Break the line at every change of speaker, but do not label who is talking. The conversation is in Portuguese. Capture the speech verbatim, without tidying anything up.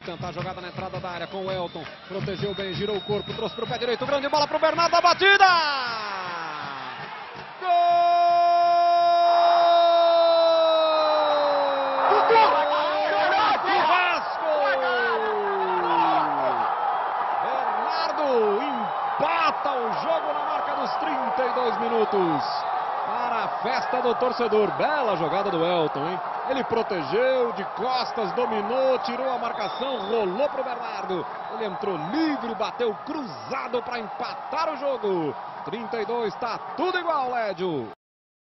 tentar a jogada na entrada da área com o Elton. Protegeu bem, girou o corpo, trouxe para o pé direito. Grande bola para o Bernardo, a batida! Empata o jogo na marca dos trinta e dois minutos. Para a festa do torcedor. Bela jogada do Elton, hein? Ele protegeu de costas, dominou, tirou a marcação, rolou para o Bernardo. Ele entrou livre, bateu cruzado para empatar o jogo. trinta e dois, tá tudo igual, Lédio.